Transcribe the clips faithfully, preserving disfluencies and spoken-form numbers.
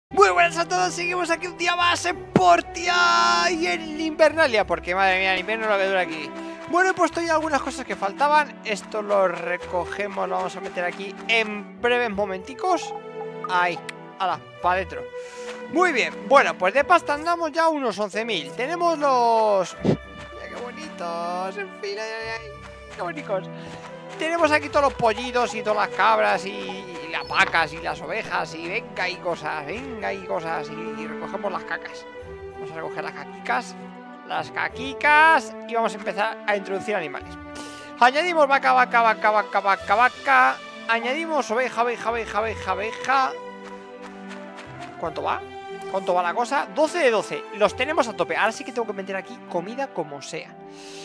Muy buenas a todos, seguimos aquí un día más en Portia y en Invernalia, porque madre mía, el invierno lo que dura aquí. Bueno, he puesto ya algunas cosas que faltaban. Esto lo recogemos, lo vamos a meter aquí en breves momenticos. Ahí, ala, para adentro. Muy bien, bueno, pues de pasta andamos ya unos once mil. Tenemos los... Mira qué bonitos, en fin, ay, ay, ay, qué bonitos. Tenemos aquí todos los pollitos y todas las cabras y, y las vacas y las ovejas y venga y cosas, venga y cosas y, y recogemos las cacas. Vamos a recoger las caquicas, las caquicas y vamos a empezar a introducir animales. Añadimos vaca, vaca, vaca, vaca, vaca, vaca. Añadimos oveja, oveja, oveja, oveja, oveja. ¿Cuánto va? ¿Cuánto va la cosa? doce de doce, los tenemos a tope. Ahora sí que tengo que meter aquí comida como sea.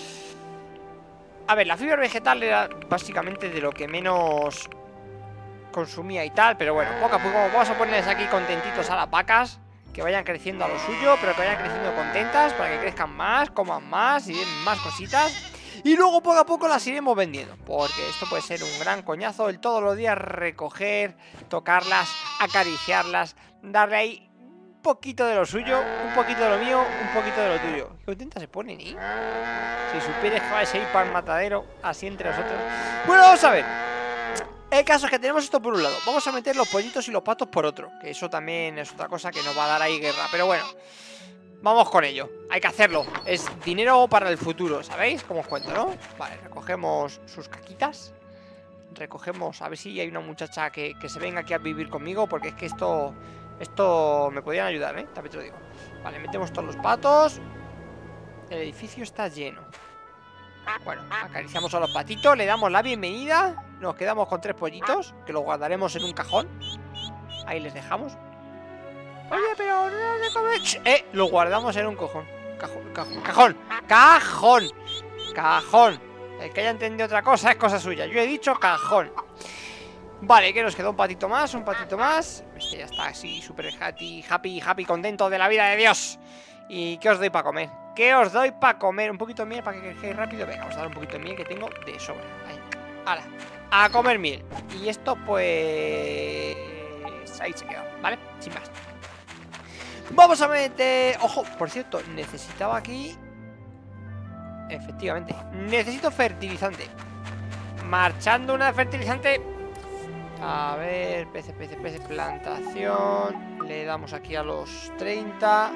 A ver, la fibra vegetal era básicamente de lo que menos consumía y tal, pero bueno, poco a poco vamos a ponerles aquí contentitos a las vacas, que vayan creciendo a lo suyo, pero que vayan creciendo contentas para que crezcan más, coman más y den más cositas. Y luego poco a poco las iremos vendiendo, porque esto puede ser un gran coñazo el todos los días recoger, tocarlas, acariciarlas, darle ahí un poquito de lo suyo, un poquito de lo mío, un poquito de lo tuyo. Qué contentas se ponen, ¿eh? Si supieras que vais a ir para el matadero, así entre nosotros. Bueno, vamos a ver. El caso es que tenemos esto por un lado. Vamos a meter los pollitos y los patos por otro, que eso también es otra cosa que nos va a dar ahí guerra. Pero bueno, vamos con ello. Hay que hacerlo. Es dinero para el futuro, ¿sabéis? Como os cuento, ¿no? Vale, recogemos sus caquitas. Recogemos, a ver si hay una muchacha que, que se venga aquí a vivir conmigo, porque es que esto... Esto me podrían ayudar, ¿eh? También te lo digo. Vale, metemos todos los patos. El edificio está lleno. Bueno, acariciamos a los patitos, le damos la bienvenida. Nos quedamos con tres pollitos, que los guardaremos en un cajón. Ahí les dejamos. Oye, pero no de comer. Eh, lo guardamos en un cajón. Cajón, cajón, cajón, cajón, cajón. El que haya entendido otra cosa es cosa suya. Yo he dicho cajón. Vale, que nos quedó un patito más, un patito más. Este ya está así, súper happy, happy, happy, contento de la vida de Dios. ¿Y qué os doy para comer? ¿Qué os doy para comer? Un poquito de miel para que crezcáis rápido. Venga, vamos a dar un poquito de miel que tengo de sobra. Ahí, hala, a comer miel. Y esto pues... ahí se queda, ¿vale? Sin más. Vamos a meter... Ojo, por cierto, necesitaba aquí... Efectivamente, necesito fertilizante. Marchando una de fertilizante... A ver, pece, pece, pece, plantación. Le damos aquí a los treinta.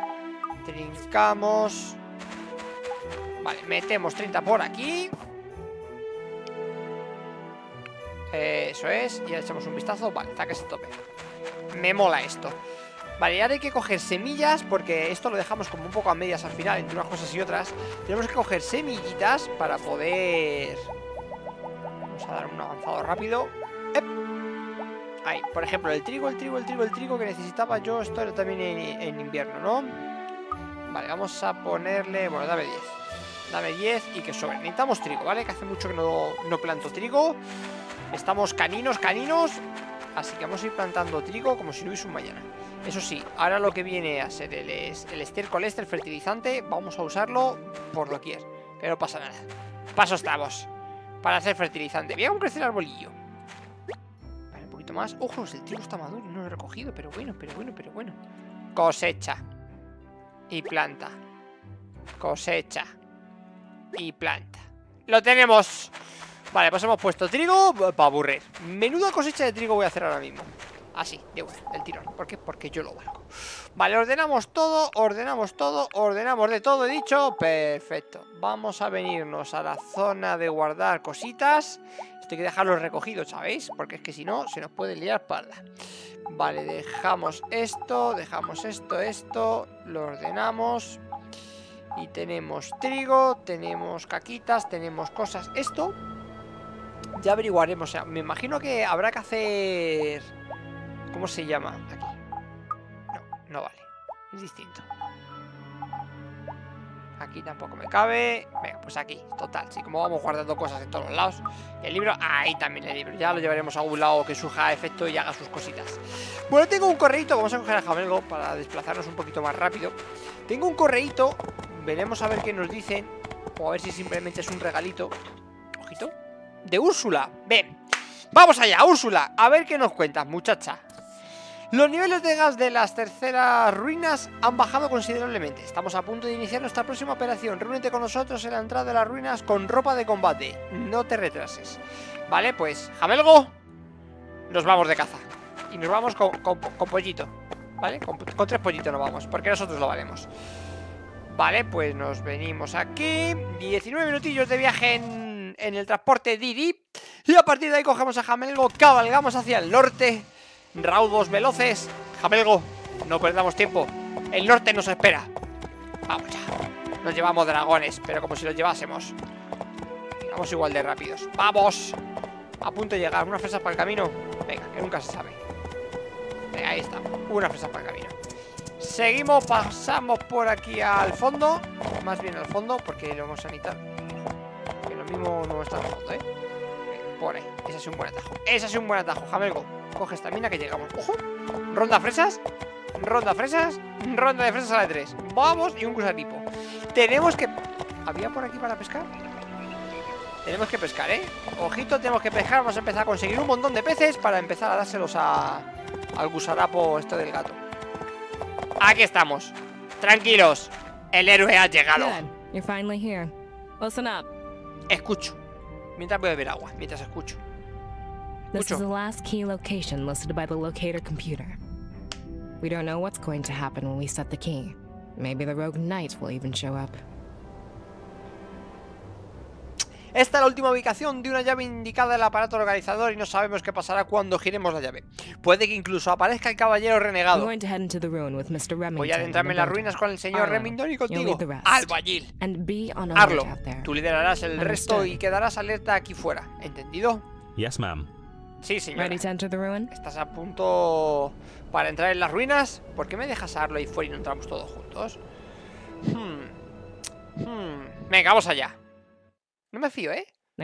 Trincamos. Vale, metemos treinta por aquí. Eso es. Y ya echamos un vistazo. Vale, está que se tope. Me mola esto. Vale, y ahora hay que coger semillas, porque esto lo dejamos como un poco a medias al final, entre unas cosas y otras. Tenemos que coger semillitas para poder... Vamos a dar un avanzado rápido. Ahí, por ejemplo, el trigo, el trigo, el trigo, el trigo que necesitaba yo. Esto era también en, en invierno, ¿no? Vale, vamos a ponerle... Bueno, dame diez. Dame diez y que sobre. Necesitamos trigo, ¿vale? Que hace mucho que no, no planto trigo. Estamos caninos, caninos. Así que vamos a ir plantando trigo como si no hubiese un mañana. Eso sí, ahora lo que viene a ser el, el estiércol este, el fertilizante, vamos a usarlo por doquier. Que no pasa nada. Paso estamos. Para hacer fertilizante. Voy a crecer el arbolillo. Más. Ojos, el trigo está maduro y no lo he recogido, pero bueno, pero bueno, pero bueno. Cosecha y planta. Cosecha y planta. Lo tenemos. Vale, pues hemos puesto trigo para aburrir. Menuda cosecha de trigo voy a hacer ahora mismo. Así, de bueno, del tirón. ¿Por qué? Porque yo lo valgo. Vale, ordenamos todo, ordenamos todo, ordenamos de todo, he dicho. Perfecto. Vamos a venirnos a la zona de guardar cositas. Esto hay que dejarlo recogido, ¿sabéis? Porque es que si no, se nos puede liar parda. Vale, dejamos esto, dejamos esto, esto. Lo ordenamos. Y tenemos trigo, tenemos caquitas, tenemos cosas. Esto ya averiguaremos. O sea, me imagino que habrá que hacer... ¿Cómo se llama? Aquí. No, no vale. Es distinto. Aquí tampoco me cabe. Venga, pues aquí, total. Sí, como vamos guardando cosas en todos los lados. Y el libro, ahí también el libro. Ya lo llevaremos a un lado que surja efecto y haga sus cositas. Bueno, tengo un correíto. Vamos a coger a Jamelgo para desplazarnos un poquito más rápido. Tengo un correíto. Veremos a ver qué nos dicen. O a ver si simplemente es un regalito. Ojito. De Úrsula. Ven. Vamos allá, Úrsula. A ver qué nos cuentas, muchacha. Los niveles de gas de las terceras ruinas han bajado considerablemente. Estamos a punto de iniciar nuestra próxima operación. Reúnete con nosotros en la entrada de las ruinas con ropa de combate. No te retrases. Vale, pues, Jamelgo, nos vamos de caza. Y nos vamos con, con, con pollito. ¿Vale? Con, con tres pollitos nos vamos, porque nosotros lo valemos. Vale, pues nos venimos aquí. diecinueve minutillos de viaje en, en el transporte Didi. Y a partir de ahí cogemos a Jamelgo, cabalgamos hacia el norte. Raudos veloces. Jamelgo, no perdamos tiempo. El norte nos espera. Vamos ya. Nos llevamos dragones, pero como si los llevásemos. Vamos igual de rápidos. ¡Vamos! A punto de llegar. ¿Unas fresas para el camino? Venga, que nunca se sabe. Venga, ahí está. Unas fresas para el camino. Seguimos, pasamos por aquí al fondo. Más bien al fondo, porque lo vamos a necesitar. Que lo mismo no está al fondo, ¿eh? Venga, por ahí. Ese es un buen atajo. Ese es un buen atajo, Jamelgo. Coge esta mina que llegamos. ¡Ojo! Ronda fresas. Ronda fresas. Ronda de fresas a la tres. Vamos. Y un gusanipo. Tenemos que... ¿Había por aquí para pescar? Tenemos que pescar, ¿eh? Ojito, tenemos que pescar. Vamos a empezar a conseguir un montón de peces para empezar a dárselos a... al gusarapo este del gato. Aquí estamos. Tranquilos. El héroe ha llegado. You're finally here. Listen up. Escucho. Mientras voy a beber agua. Mientras escucho. This is the last key location listed by the locator computer. We don't know what's going to happen when we set the key. Maybe the rogue knight will even show up. Esta es la última ubicación de una llave indicada en el aparato localizador y no sabemos qué pasará cuando giremos la llave. Puede que incluso aparezca el caballero renegado. Voy a adentrarme en las ruinas con el señor Remington y contigo, Albayil. Arlo, tú liderarás el resto y quedarás alerta aquí fuera. ¿Entendido? Yes, ma'am. Sí, señora. ¿Estás a punto para entrar en las ruinas? ¿Por qué me dejas a Arlo ahí fuera y no entramos todos juntos? Hmm. Hmm. Venga, vamos allá. No me fío, ¿eh?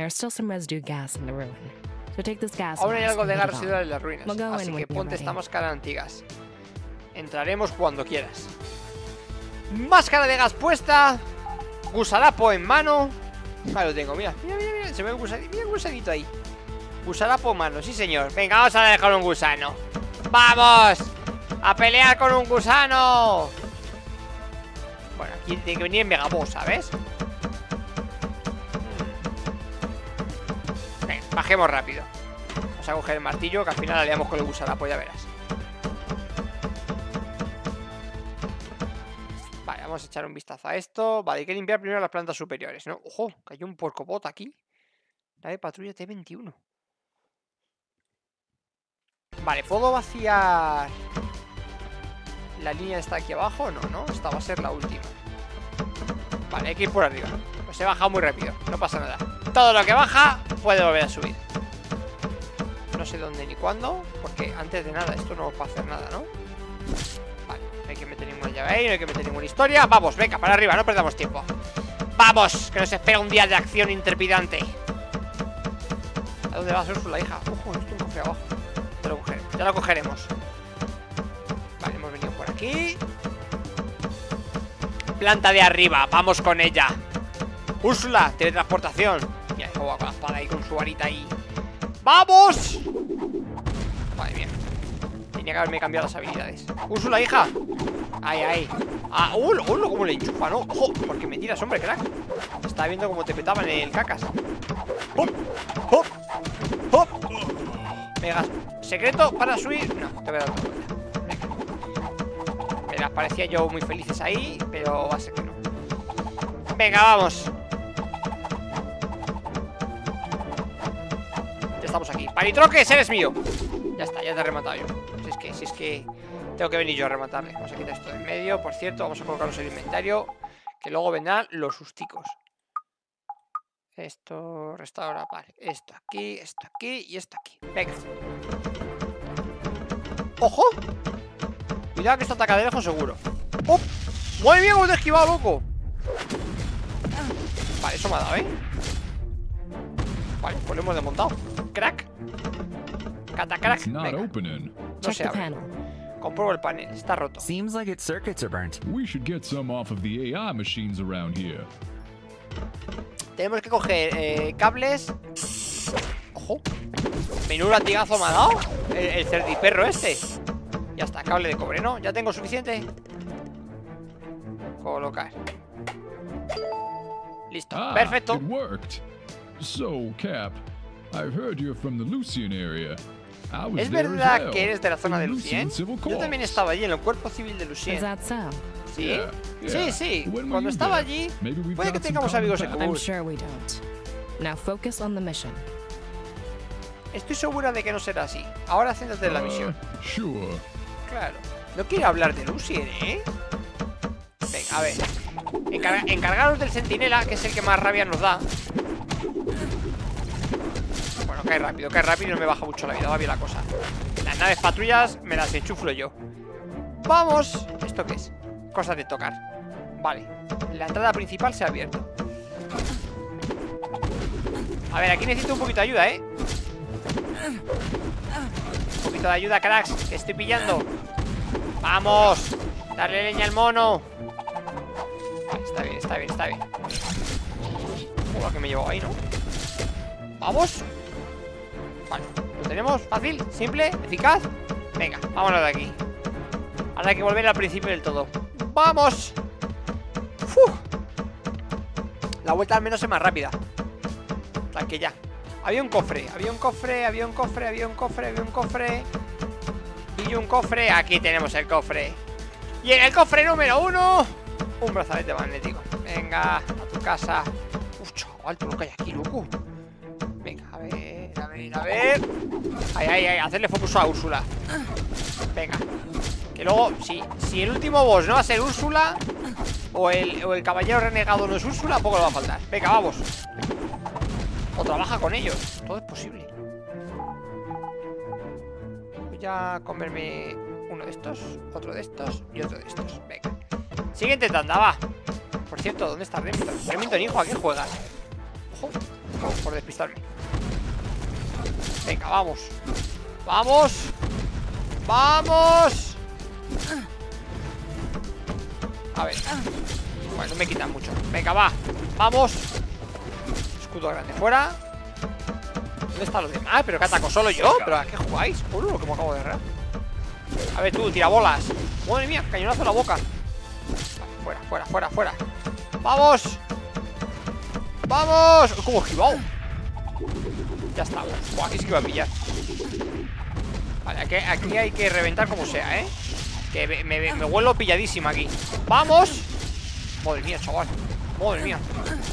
Ahora hay algo de gas residual en las ruinas, así que ponte esta máscara antigas. Entraremos cuando quieras. Máscara de gas puesta. Gusarapo en mano. Ahí lo tengo, mira, mira, mira, mira. Se ve un gusanito, mira un gusanito ahí. Gusarapo en mano, sí señor. Venga, vamos a dejar un gusano. ¡Vamos! ¡A pelear con un gusano! Bueno, aquí tiene que venir en Megaboss, ¿sabes? Venga, bajemos rápido. Vamos a coger el martillo, que al final la liamos con el gusarapo, ya verás. Vale, vamos a echar un vistazo a esto. Vale, hay que limpiar primero las plantas superiores, ¿no? ¡Ojo! Que hay un porcobot aquí. La de patrulla T veintiuno. Vale, ¿puedo vaciar la línea está aquí abajo? No, no, esta va a ser la última. Vale, hay que ir por arriba. Pues he bajado muy rápido, no pasa nada. Todo lo que baja puede volver a subir. No sé dónde ni cuándo, porque antes de nada esto no va a hacer nada, ¿no? Vale, no hay que meter ninguna llave ahí, no hay que meter ninguna historia. Vamos, venga, para arriba, no perdamos tiempo. ¡Vamos! Que nos espera un día de acción intrepidante. ¿A dónde vas, Úrsula, hija? Ojo, esto es un cofre abajo. Ya lo cogeremos, ya lo cogeremos. Vale, hemos venido por aquí. Planta de arriba, vamos con ella. Úrsula, teletransportación. Mira, cómo va con la espada ahí, con su varita ahí. ¡Vamos! Madre mía. Tenía que haberme cambiado las habilidades. Úrsula, hija. Ahí, ahí. Ah, uh, uh, cómo le enchufa, ¿no? Ojo, ¿por qué me tiras, hombre, crack? Estaba viendo cómo te petaban el cacas. ¡Hop! ¡Hop! ¡Hop! Venga, secreto para subir. No, te voy a dar otra vuelta. Venga. Me las parecía yo muy felices ahí, pero va a ser que no. Venga, vamos. Ya estamos aquí. Palitroques, eres mío. Ya está, ya te he rematado yo. Si es que, si es que tengo que venir yo a rematarle. Vamos a quitar esto de en medio. Por cierto, vamos a colocarnos el inventario, que luego vendrán los susticos. Esto, restaura, vale. Esto aquí, esto aquí y esto aquí. Venga. ¡Ojo! Cuidado que esto ataca de lejos seguro. ¡Oh! ¡Madre mía, cómo te he esquivado, loco! Vale, eso me ha dado, ¿eh? Vale, pues lo hemos desmontado. Crack. Catacrack. No se abre. Compruebo el panel, está roto. Seems like its circuits are burnt. We should get some off of the A I machines around here. Tenemos que coger eh, cables. Ojo. Menudo latigazo me ha dado el, el cerdiperro este. Ya está, cable de cobre, ¿no? Ya tengo suficiente. Colocar. Listo, Ah, perfecto. it worked. So, Cap, I've heard you're from the Lucian area. I was ¿Es there as verdad well, que eres de la zona de in Lucien? Civil Yo también Corps. estaba allí en el cuerpo civil de Is Lucien. that so? ¿Sí? Yeah, Sí, yeah. sí. When were Cuando you estaba there? allí, Maybe we've puede que got some tengamos common amigos en paths. I'm común. sure we don't. Now focus on the mission. Estoy segura de que no será así. Ahora céntrate en la Uh, misión. sure. Claro. No quiere hablar de Lucien, ¿eh? Venga, a ver. Encarga- encargaros del centinela, que es el que más rabia nos da. Bueno, cae rápido, cae rápido y no me baja mucho la vida. Va bien la cosa. Las naves patrullas me las enchuflo yo. ¡Vamos! ¿Esto qué es? Cosas de tocar. Vale. La entrada principal se ha abierto. A ver, aquí necesito un poquito de ayuda, ¿eh? Un poquito de ayuda, cracks, que estoy pillando. ¡Vamos! ¡Darle leña al mono! Vale, está bien, está bien, está bien. Joder, que me llevo ahí, ¿no? ¡Vamos! Vale, lo tenemos fácil, simple, eficaz. Venga, vámonos de aquí. Ahora hay que volver al principio del todo. ¡Vamos! ¡Uf! La vuelta al menos es más rápida. Tal que ya. Había un cofre, había un cofre, había un cofre, había un cofre, había un cofre. Y un cofre, aquí tenemos el cofre. Y en el cofre número uno, un brazalete magnético. Venga, a tu casa. Uf, chaval, tú lo que hay aquí, loco. Venga, a ver, a ver, a ver. Ay, ay, ay, hacerle focus a Úrsula. Venga. Que luego, si, si el último boss no va a ser Úrsula, o el, o el caballero renegado no es Úrsula, poco le va a faltar. Venga, vamos. O trabaja con ellos. Todo es posible. Voy a comerme uno de estos, otro de estos y otro de estos. Venga. Siguiente tanda, va. Por cierto, ¿dónde está Remington? Remington, hijo, ¿a qué juegas? Ojo, ojo, por despistarme. Venga, vamos. ¡Vamos! ¡Vamos! A ver. Bueno, no me quitan mucho. Venga, va. ¡Vamos! Escudo grande fuera. ¿Dónde están los demás? Ah, pero que ataco solo yo. ¿Pero a qué jugáis? Por lo que me acabo de errar. A ver tú, tirabolas. Madre mía, cañonazo en la boca. Vale, fuera, fuera, fuera, fuera. ¡Vamos! ¡Vamos! ¿Cómo he esquivado? Ya está. Buah, aquí sí que va a pillar. Vale, aquí, aquí hay que reventar como sea, ¿eh? Que me, me, me huelo pilladísima aquí. ¡Vamos! Madre mía, chaval. Madre mía.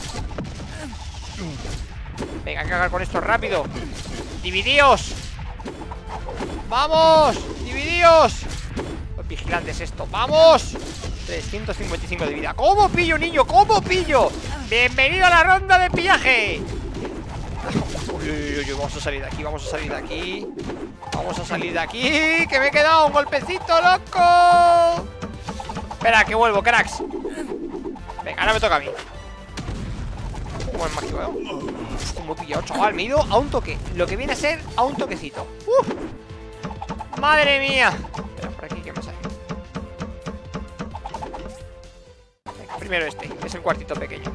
Venga, hay que acabar con esto rápido. ¡Dividíos! ¡Vamos! ¡Dividíos! Los vigilantes esto. ¡Vamos! trescientos cincuenta y cinco de vida. ¿Cómo pillo, niño? ¿Cómo pillo? ¡Bienvenido a la ronda de pillaje! Uy, uy, uy, uy, vamos a salir de aquí, vamos a salir de aquí. Vamos a salir de aquí. ¡Que me he quedado un golpecito, loco! Espera, que vuelvo, cracks. Venga, ahora me toca a mí. Buen mágico, ¿eh? Uf, como he pillado, chaval. Me he ido a un toque. Lo que viene a ser a un toquecito. ¡Uf! ¡Madre mía! Espera, por aquí, ¿qué me sale? Venga, primero este, que es el cuartito pequeño.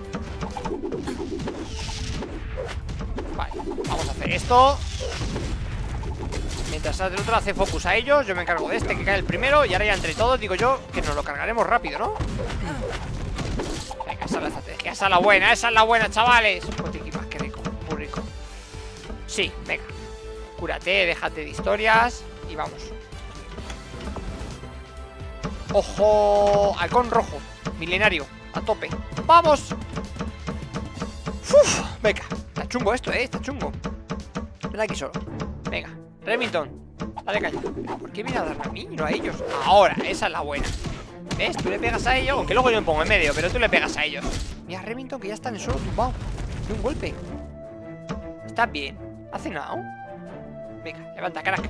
Vale, vamos a hacer esto. Mientras el otro hace focus a ellos, yo me encargo de este, que cae el primero. Y ahora ya entre todos, digo yo, que nos lo cargaremos rápido, ¿no? Venga, esa es la estrategia, esa es la buena, esa es la buena, chavales. Botiquipas, qué rico, muy rico. Sí, venga. Cúrate, déjate de historias. Y vamos. ¡Ojo! Halcón rojo, milenario, a tope. ¡Vamos! ¡Uf! Venga, está chungo esto, eh, está chungo. Ven aquí solo. Venga, Remington, dale caña. ¿Por qué viene a darme a mí y no a ellos? Ahora, esa es la buena. ¿Ves? Tú le pegas a ellos, aunque luego yo me pongo en medio, pero tú le pegas a ellos. Mira, Remington, que ya está en el suelo tumbado de un golpe. ¿Estás bien? ¿Has cenado? Venga, levanta, carajo.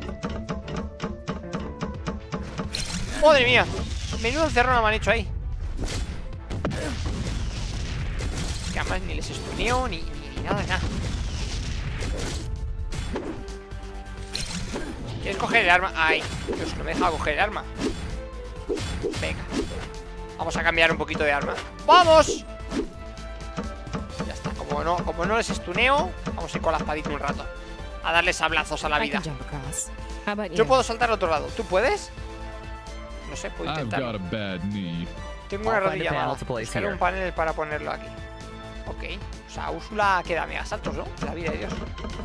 ¡Madre mía! Menudo encerrona me han hecho ahí. Que además ni les estuneo, ni, ni, ni nada, nada. ¿Quieres coger el arma? Ay, Dios, no me deja coger el arma. Venga. Vamos a cambiar un poquito de arma. ¡Vamos! Ya está, como no, como no les estuneo, vamos a ir con la espadita un rato. A darle sablazos a la vida. Yo puedo saltar al otro lado. ¿Tú puedes? no sé, puedo I've intentarlo. got a bad knee. Tengo una I'll find a rodilla panel mala. to place Buscaré here. un panel para ponerlo aquí. Ok. O sea, Úrsula queda mega saltos, ¿no? La vida de Dios.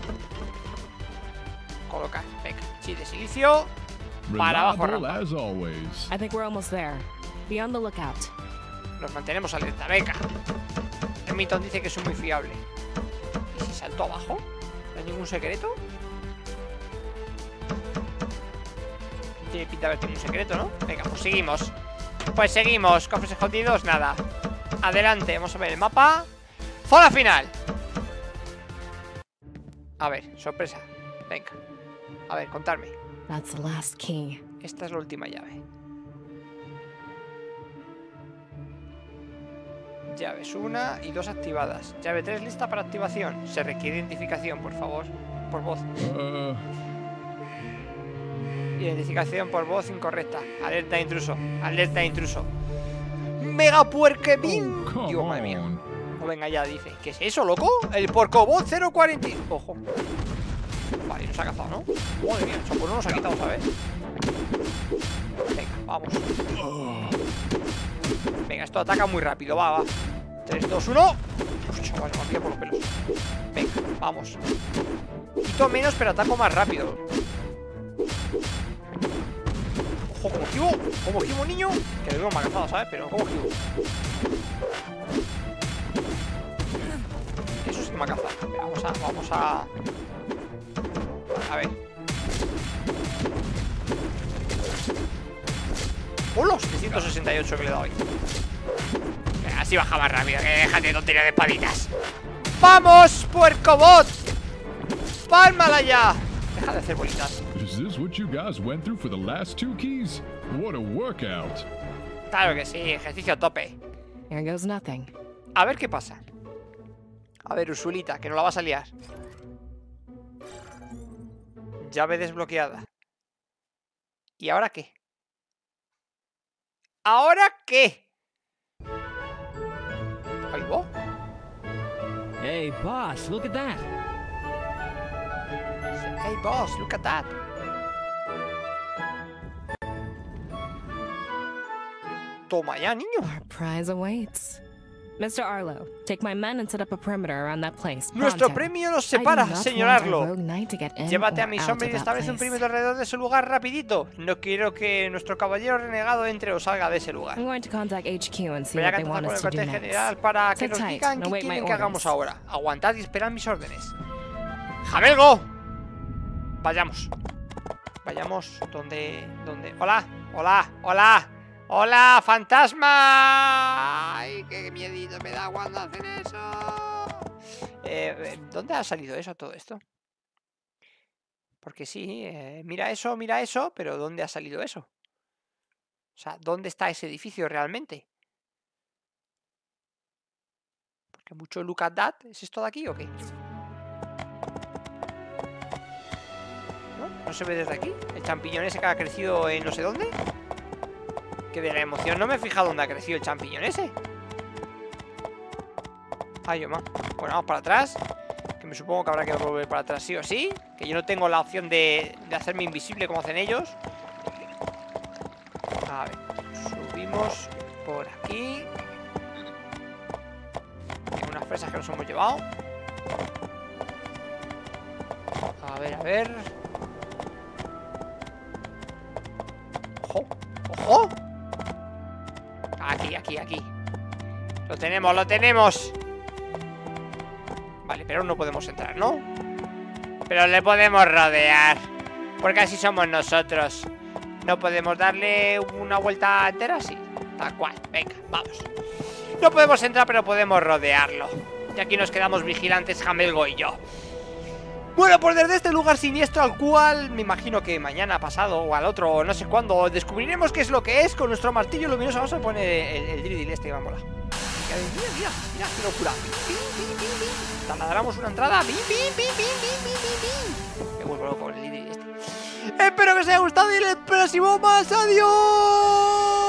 Colocar. Venga. Sí, de silicio. Para abajo, Reliable rampa. as always. I think we're almost there. Be on the lookout. Nos mantenemos alerta. Venga. Remington dice que soy muy fiable. ¿Y si salto abajo? ¿No hay ningún secreto? Tiene pinta de haber tenido un secreto, ¿no? Venga, pues seguimos. Pues seguimos. Cofres escondidos, nada. Adelante, vamos a ver el mapa. Zona final. A ver, sorpresa. Venga. A ver, contadme. That's the last key. Esta es la última llave. Llaves una y dos activadas. Llave tres lista para activación. Se requiere identificación, por favor. Por voz. Uh, Identificación por voz incorrecta. Alerta de intruso. Alerta de intruso. Mega puerquebín. oh, come Dios, madre mía. on. O venga ya, dice. ¿Qué es eso, loco? El porcobot cero cuarenta. Ojo. Vale, nos ha cazado, ¿no? Madre mía, eso pues no nos ha quitado, ¿sabes? Venga, vamos. Venga, esto ataca muy rápido, va, va. tres, dos, uno. Uf, chaval, me pilla por los pelos. Venga, vamos. Quito menos, pero ataco más rápido. Ojo, como esquivo. Como esquivo, niño. Que lo veo mal cazado, ¿sabes? Pero como esquivo. Eso sí que me ha cazado. Venga, vamos a... Vamos a... A ver. ¡Hola! setecientos sesenta y ocho que le he dado ahí. Venga, así baja más rápido. Que déjate de tontería de espaditas. ¡Vamos, puercobot! ¡Pálmala ya! Deja de hacer bolitas. Is this what you guys went through for the last two keys? What a workout. Claro que sí, ejercicio a tope. Here goes nothing. A ver qué pasa. A ver, Ursulita, que no la vas a liar. Llave desbloqueada. ¿Y ahora qué? ¿Ahora qué? Ahí va. Hey, boss, look at that. Hey boss, look at that. Toma ya, niño. Our prize awaits. Mister Arlo, take my men and set up a perimeter around that place. Nuestro pronto. premio nos I do separa, not señor want our Arlo. rogue knight to get in Llévate a or mi out sombra y of that establece un place. perímetro alrededor de ese lugar rapidito. No quiero que nuestro caballero renegado entre o salga de ese lugar. I'm going to contact H Q and see Voy a what they contactar want con el us to do cuartel next. general para que Sit nos tight, digan no qué wait my quieren que hagamos orders. ahora. Aguantad y esperad mis órdenes. ¡Jamelgo! Vayamos. Vayamos donde... donde... ¡Hola! ¡Hola! ¡Hola! ¡Hola, fantasma! ¡Ay, qué miedito me da cuando hacen eso! Eh, ¿Dónde ha salido eso, todo esto? Porque sí, eh, mira eso, mira eso, pero ¿dónde ha salido eso? O sea, ¿dónde está ese edificio realmente? Porque mucho look at that. ¿Es esto de aquí o qué? ¿No? ¿No se ve desde aquí? ¿El champiñón ese que ha crecido en no sé dónde? Que de la emoción no me he fijado dónde ha crecido el champiñón ese. Ay, yo más. Bueno, vamos para atrás. Que me supongo que habrá que volver para atrás sí o sí. Que yo no tengo la opción de, de hacerme invisible como hacen ellos. A ver. Subimos por aquí. Hay unas fresas que nos hemos llevado. A ver, a ver. ¡Ojo! ¡Ojo! Aquí, aquí, aquí. Lo tenemos, lo tenemos. Vale, pero no podemos entrar, ¿no? Pero le podemos rodear. Porque así somos nosotros. ¿No podemos darle una vuelta entera? Sí, tal cual. Venga, vamos. No podemos entrar, pero podemos rodearlo. Y aquí nos quedamos vigilantes, Jamelgo y yo. Bueno, pues desde este lugar siniestro al cual me imagino que mañana, pasado o al otro, o no sé cuándo, descubriremos qué es lo que es con nuestro martillo luminoso. Vamos a poner el, el drill este que va a molar. Mira, mira, mira, qué locura. Pim, pim, pim, pim. Taladramos una entrada. Pim, pim, pim, pim, pim, pim, pim. Me vuelvo loco con el drill este. Espero que os haya gustado y en el próximo más. ¡Adiós!